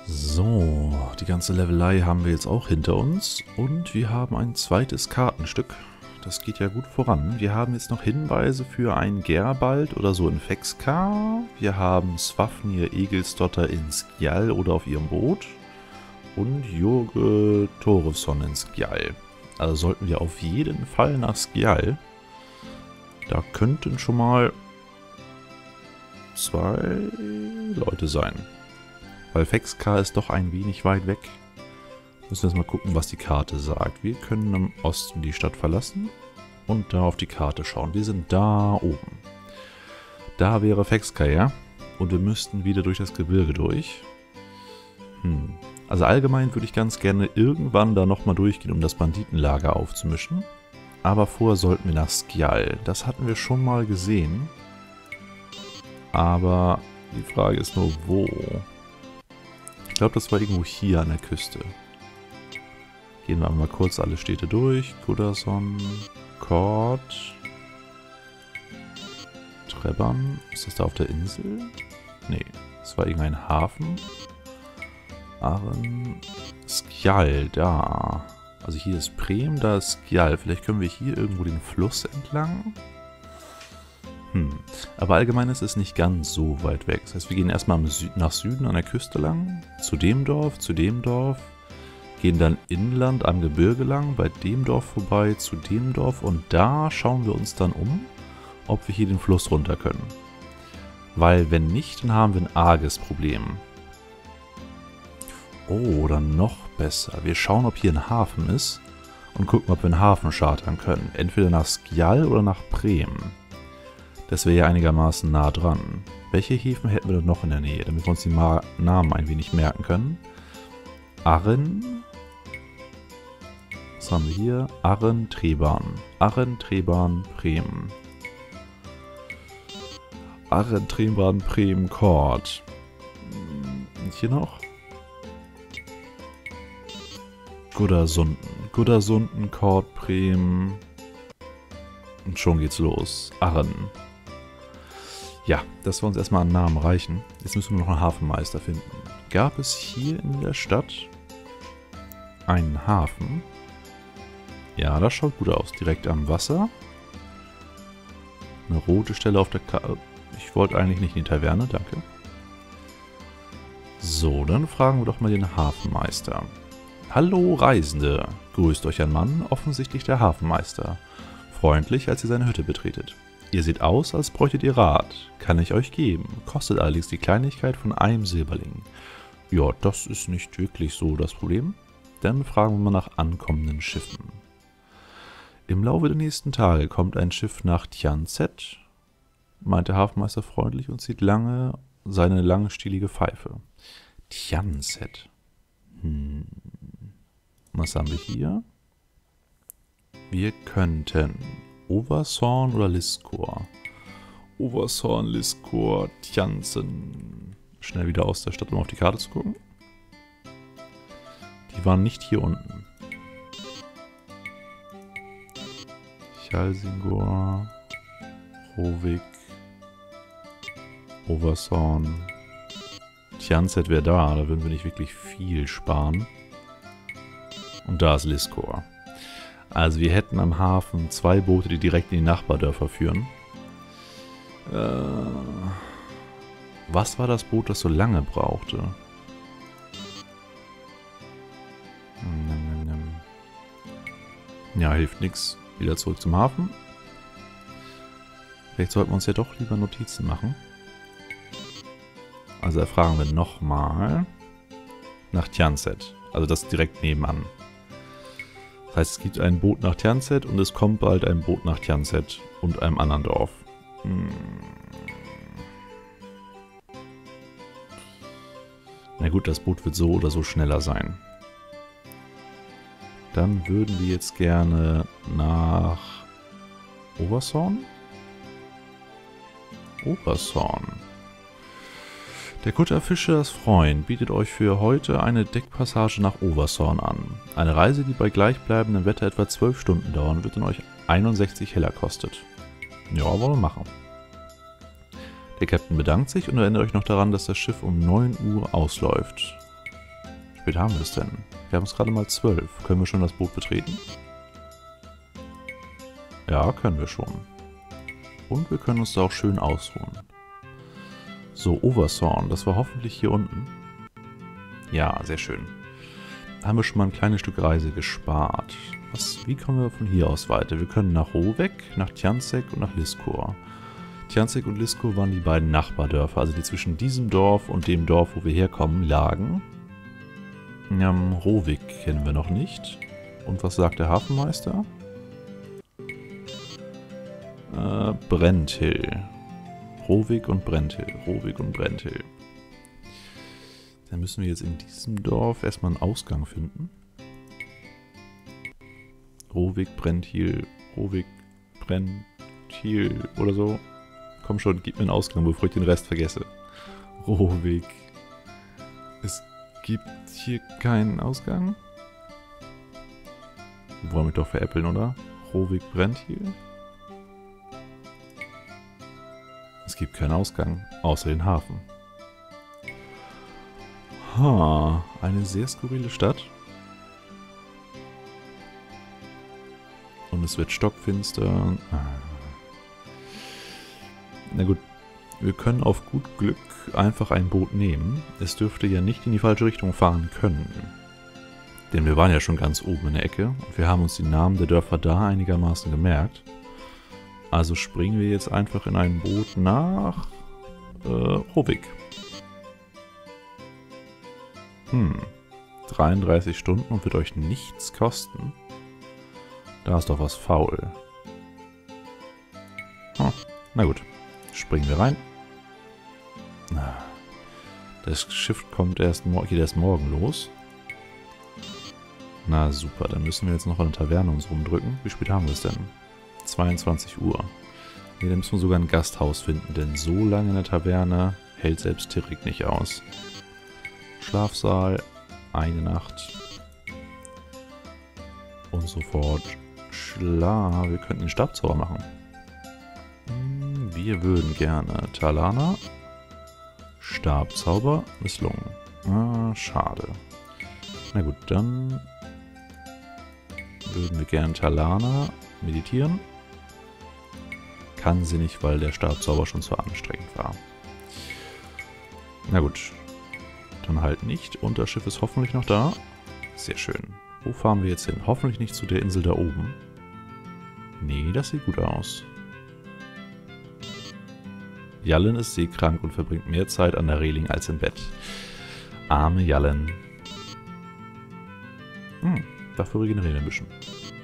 So, die ganze Levelei haben wir jetzt auch hinter uns und wir haben ein zweites Kartenstück. Das geht ja gut voran. Wir haben jetzt noch Hinweise für ein Gerbald oder so in Fexkar. Wir haben Swafnir Egilsdotter in Skjal oder auf ihrem Boot. Und Jurge Thorefsson in Skjal. Also sollten wir auf jeden Fall nach Skjal. Da könnten schon mal 2 Leute sein. Weil Fexkar ist doch ein wenig weit weg. Müssen wir jetzt mal gucken, was die Karte sagt. Wir können im Osten die Stadt verlassen und da auf die Karte schauen. Wir sind da oben. Da wäre Fexkar, ja? Und wir müssten wieder durch das Gebirge durch. Also allgemein würde ich ganz gerne irgendwann da nochmal durchgehen, um das Banditenlager aufzumischen. Aber vorher sollten wir nach Skjal. Das hatten wir schon mal gesehen. Aber die Frage ist nur, wo? Ich glaube, das war irgendwo hier an der Küste. Gehen wir mal kurz alle Städte durch. Gudasson, Kord, Treban. Ist das da auf der Insel? Nee, das war irgendein Hafen. Arren, Skjal, da. Also hier ist Prem, da ist Skjal. Vielleicht können wir hier irgendwo den Fluss entlang. Aber allgemein ist es nicht ganz so weit weg. Das heißt, wir gehen erstmal nach Süden an der Küste lang, zu dem Dorf, gehen dann inland am Gebirge lang, bei dem Dorf vorbei, zu dem Dorf und da schauen wir uns dann um, ob wir hier den Fluss runter können. Weil wenn nicht, dann haben wir ein arges Problem. Oh, dann noch besser. Wir schauen, ob hier ein Hafen ist und gucken, ob wir einen Hafen chartern können. Entweder nach Skjal oder nach Prem. Das wäre ja einigermaßen nah dran. Welche Häfen hätten wir denn noch in der Nähe, damit wir uns die Namen ein wenig merken können? Arren. Was haben wir hier? Arren, Treban. Arren, Treban, Prem. Arren, Treban, Prem, Kord. Und hier noch? Gudasunden. Gudasunden, Kord, Prem. Und schon geht's los. Arren. Ja, das wir uns erstmal an Namen reichen. Jetzt müssen wir noch einen Hafenmeister finden. Gab es hier in der Stadt einen Hafen? Ja, das schaut gut aus. Direkt am Wasser. Eine rote Stelle auf der Karte. Ich wollte eigentlich nicht in die Taverne, danke. So, dann fragen wir doch mal den Hafenmeister. Hallo Reisende, grüßt euch ein Mann, offensichtlich der Hafenmeister. Freundlich, als ihr seine Hütte betretet. Ihr seht aus, als bräuchtet ihr Rat. Kann ich euch geben. Kostet allerdings die Kleinigkeit von einem Silberling. Ja, das ist nicht wirklich so das Problem. Dann fragen wir mal nach ankommenden Schiffen. Im Laufe der nächsten Tage kommt ein Schiff nach Tjanset, meint der Hafenmeister freundlich und zieht seine langstielige Pfeife. Tjanset. Was haben wir hier? Wir könnten Oversorn oder Liskor. Oversorn, Liskor, Tjansen. Schnell wieder aus der Stadt, um auf die Karte zu gucken. Die waren nicht hier unten. Hjalsingor, Rovik, Oversorn. Tjanset wäre da würden wir nicht wirklich viel sparen. Und da ist Liskor. Also wir hätten am Hafen 2 Boote, die direkt in die Nachbardörfer führen. Was war das Boot, das so lange brauchte? Ja, hilft nichts. Wieder zurück zum Hafen. Vielleicht sollten wir uns ja doch lieber Notizen machen. Also erfragen wir nochmal nach Tjanset. Also das direkt nebenan. Das heißt, es gibt ein Boot nach Tjanset und es kommt bald ein Boot nach Tjanset und einem anderen Dorf. Na gut, das Boot wird so oder so schneller sein. Dann würden wir jetzt gerne nach Oversorn? Oversorn. Der Kutter Fischers Freund bietet euch für heute eine Deckpassage nach Oversorn an. Eine Reise, die bei gleichbleibendem Wetter etwa 12 Stunden dauern wird und euch 61 Heller kostet. Ja, wollen wir machen. Der Captain bedankt sich und erinnert euch noch daran, dass das Schiff um 9 Uhr ausläuft. spät haben wir es denn? Wir haben es gerade mal 12. Können wir schon das Boot betreten? Ja, können wir schon. Und wir können uns da auch schön ausruhen. So, Oversorn, das war hoffentlich hier unten. Ja, sehr schön. Da haben wir schon mal ein kleines Stück Reise gespart. Wie kommen wir von hier aus weiter? Wir können nach Rovek, nach Tjancek und nach Liskor. Tjancek und Liskor waren die beiden Nachbardörfer, also die zwischen diesem Dorf und dem Dorf, wo wir herkommen, lagen. Rovik kennen wir noch nicht. Und was sagt der Hafenmeister? Brenthill. Rovik und Brenthill. Rovik und Brenthill. Dann müssen wir jetzt in diesem Dorf erstmal einen Ausgang finden. Rovik, Brenthill, Rovik, Brenthill oder so. Komm schon, gib mir einen Ausgang, bevor ich den Rest vergesse. Rovik. Es gibt hier keinen Ausgang. Die wollen mich doch veräppeln, oder? Rovik, Brenthill. Es gibt keinen Ausgang, außer den Hafen. Ha, eine sehr skurrile Stadt. Und es wird stockfinster. Na gut, wir können auf gut Glück einfach ein Boot nehmen. Es dürfte ja nicht in die falsche Richtung fahren können. Denn wir waren ja schon ganz oben in der Ecke und wir haben uns die Namen der Dörfer da einigermaßen gemerkt. Also springen wir jetzt einfach in ein Boot nach Rovik. 33 Stunden und wird euch nichts kosten. Da ist doch was faul. Na gut, springen wir rein. Das Schiff geht erst morgen los. Na super, dann müssen wir jetzt noch an der Taverne uns rumdrücken. Wie spät haben wir es denn? 22 Uhr. Ne, dann müssen wir sogar ein Gasthaus finden, denn so lange in der Taverne hält selbst Tirik nicht aus. Schlafsaal, eine Nacht. Und sofort Wir könnten den Stabzauber machen. Wir würden gerne Talana. Stabzauber misslungen. Schade. Na gut, dann würden wir gerne Talana meditieren. Kann sie nicht, weil der Stabzauber schon zu anstrengend war. Na gut. Dann halt nicht. Und das Schiff ist hoffentlich noch da. Sehr schön. Wo fahren wir jetzt hin? Hoffentlich nicht zu der Insel da oben. Nee, das sieht gut aus. Jallen ist seekrank und verbringt mehr Zeit an der Reling als im Bett. Arme Jallen. Dafür regenerieren wir ein bisschen.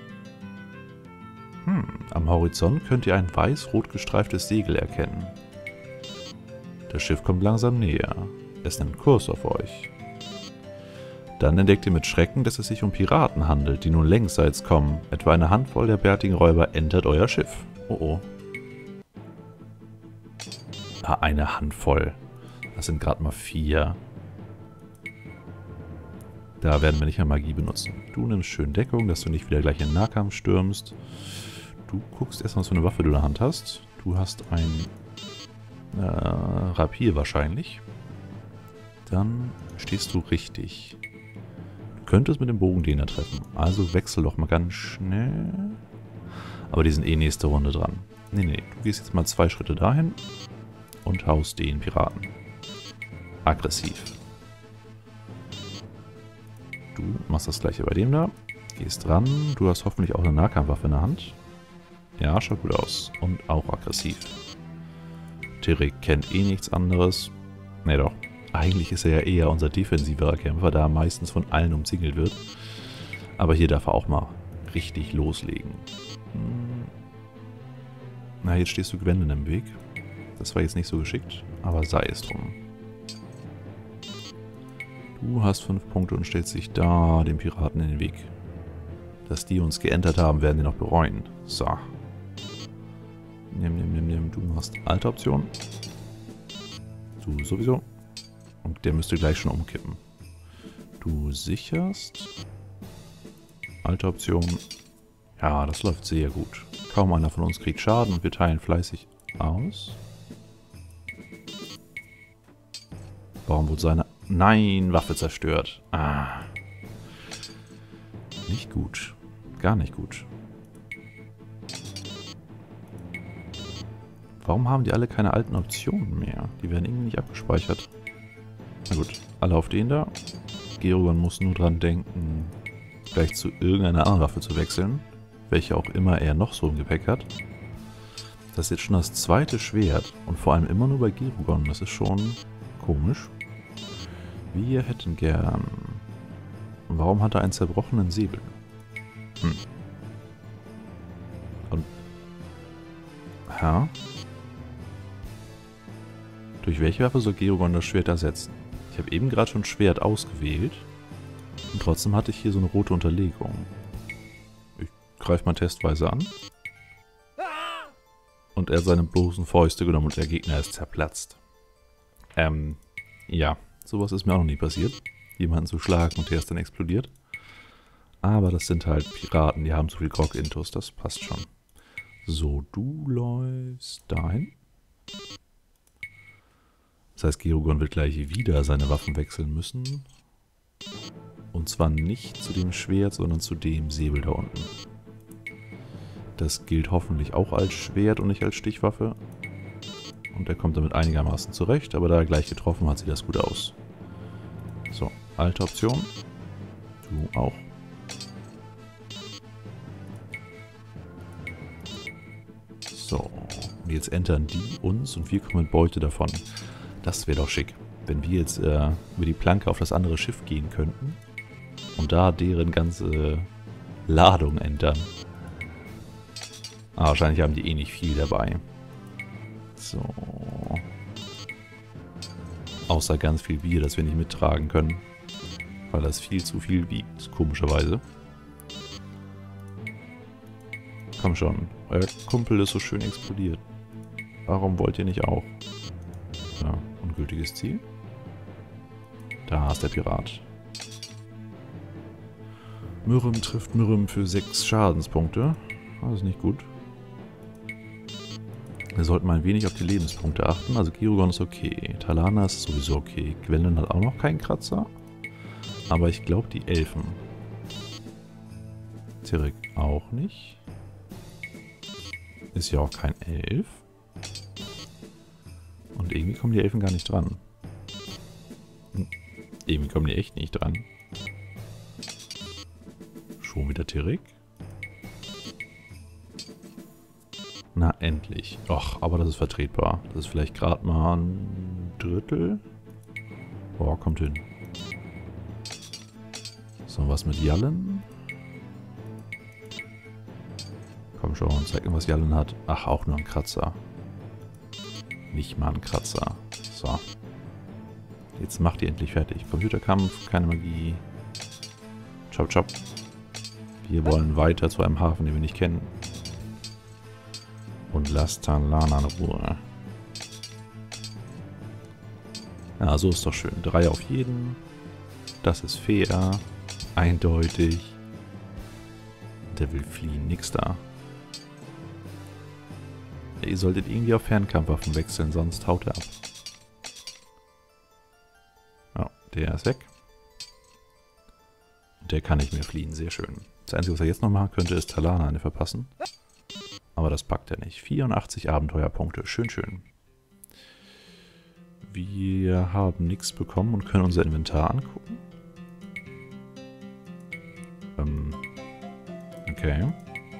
Am Horizont könnt ihr ein weiß-rot gestreiftes Segel erkennen. Das Schiff kommt langsam näher. Es nimmt Kurs auf euch. Dann entdeckt ihr mit Schrecken, dass es sich um Piraten handelt, die nun längsseits kommen. Etwa eine Handvoll der bärtigen Räuber entert euer Schiff. Oh oh. Eine Handvoll. Das sind gerade mal 4. Da werden wir nicht mehr Magie benutzen. Du nimmst schön Deckung, dass du nicht wieder gleich in den Nahkampf stürmst. Du guckst erstmal, was für eine Waffe du in der Hand hast. Du hast ein Rapier wahrscheinlich. Dann stehst du richtig. Du könntest mit dem Bogen den da treffen. Also wechsel doch mal ganz schnell. Aber die sind eh nächste Runde dran. Nee, du gehst jetzt mal 2 Schritte dahin und haust den Piraten. Aggressiv. Du machst das gleiche bei dem da. Gehst dran. Du hast hoffentlich auch eine Nahkampfwaffe in der Hand. Ja, schaut gut aus. Und auch aggressiv. Tirik kennt eh nichts anderes. Ne, doch. Eigentlich ist er ja eher unser defensiverer Kämpfer, da er meistens von allen umzingelt wird. Aber hier darf er auch mal richtig loslegen. Na, jetzt stehst du Gwendolyn im Weg. Das war jetzt nicht so geschickt, aber sei es drum. Du hast 5 Punkte und stellst dich da dem Piraten in den Weg. Dass die uns geentert haben, werden die noch bereuen. So. Du machst alte Option. Du sowieso. Und der müsste gleich schon umkippen. Du sicherst. Alte Option. Ja, das läuft sehr gut. Kaum einer von uns kriegt Schaden und wir teilen fleißig aus. Warum wurde seine Nein, Waffe zerstört. Ah. Nicht gut. Gar nicht gut. Warum haben die alle keine alten Optionen mehr? Die werden irgendwie nicht abgespeichert. Na gut, alle auf den da. Gerugon muss nur dran denken, gleich zu irgendeiner anderen Waffe zu wechseln. Welche auch immer er noch so im Gepäck hat. Das ist jetzt schon das zweite Schwert. Und vor allem immer nur bei Gerugon. Das ist schon komisch. Wir hätten gern... Warum hat er einen zerbrochenen Säbel? Und... Ja? Durch welche Waffe soll Gerugon das Schwert ersetzen? Ich habe eben gerade schon Schwert ausgewählt. Und trotzdem hatte ich hier so eine rote Unterlegung. Ich greife mal testweise an. Und er hat seine bloßen Fäuste genommen und der Gegner ist zerplatzt. Ja, sowas ist mir auch noch nie passiert. Jemanden zu schlagen und der ist dann explodiert. Aber das sind halt Piraten, die haben zu viel Grog-Intus, das passt schon. So, du läufst dahin. Das heißt, Gerugon wird gleich wieder seine Waffen wechseln müssen. Und zwar nicht zu dem Schwert, sondern zu dem Säbel da unten. Das gilt hoffentlich auch als Schwert und nicht als Stichwaffe. Und er kommt damit einigermaßen zurecht, aber da er gleich getroffen hat, sieht das gut aus. So, alte Option. Du auch. So, und jetzt entern die uns und wir kommen mit Beute davon. Das wäre doch schick, wenn wir jetzt über die Planke auf das andere Schiff gehen könnten und da deren ganze Ladung entern. Ah, wahrscheinlich haben die eh nicht viel dabei. So. Außer ganz viel Bier, das wir nicht mittragen können. Weil das viel zu viel wiegt, komischerweise. Komm schon, euer Kumpel ist so schön explodiert. Warum wollt ihr nicht auch? Ja, ungültiges Ziel. Da ist der Pirat. Myrrem trifft Myrrem für 6 Schadenspunkte. Das ist nicht gut. Wir sollten mal ein wenig auf die Lebenspunkte achten. Also Gerugon ist okay. Talana ist sowieso okay. Gwendolyn hat auch noch keinen Kratzer. Aber ich glaube die Elfen. Tirik auch nicht. Ist ja auch kein Elf. Und irgendwie kommen die Elfen gar nicht dran. Irgendwie kommen die echt nicht dran. Schon wieder Tirik. Na, endlich. Och, aber das ist vertretbar. Das ist vielleicht gerade mal ein Drittel. Boah, kommt hin. So, was mit Jallen? Komm schon, zeig mir, was Jallen hat. Ach, auch nur ein Kratzer. Nicht mal ein Kratzer. So. Jetzt macht ihr endlich fertig. Computerkampf, keine Magie. Chop, chop. Wir wollen weiter zu einem Hafen, den wir nicht kennen. Und lasst Talana in Ruhe. Ja, so ist doch schön. 3 auf jeden. Das ist fair. Eindeutig. Der will fliehen. Nix da. Ihr solltet irgendwie auf Fernkampfwaffen wechseln, sonst haut er ab. Ja, der ist weg. Und der kann nicht mehr fliehen. Sehr schön. Das Einzige, was er jetzt noch machen könnte, ist Talana eine verpassen. Aber das packt er nicht. 84 Abenteuerpunkte. Schön, schön. Wir haben nichts bekommen und können unser Inventar angucken. Okay.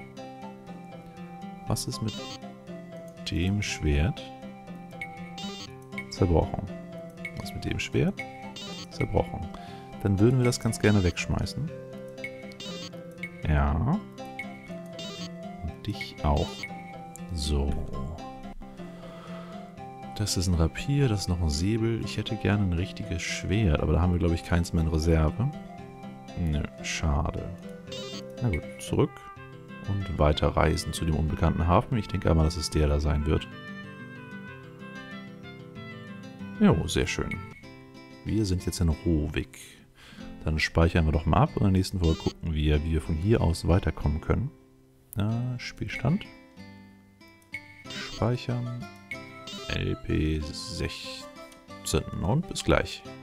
Was ist mit dem Schwert? Zerbrochen. Was mit dem Schwert? Zerbrochen. Dann würden wir das ganz gerne wegschmeißen. Ja. Und dich auch. So. Das ist ein Rapier, das ist noch ein Säbel. Ich hätte gerne ein richtiges Schwert, aber da haben wir, glaube ich, keins mehr in Reserve. Nö, schade. Na gut, zurück und weiter reisen zu dem unbekannten Hafen. Ich denke einmal, dass es der da sein wird. Jo, sehr schön. Wir sind jetzt in Rovik. Dann speichern wir doch mal ab und in der nächsten Folge gucken wir, wie wir von hier aus weiterkommen können. Spielstand. Speichern. LP 16 und bis gleich.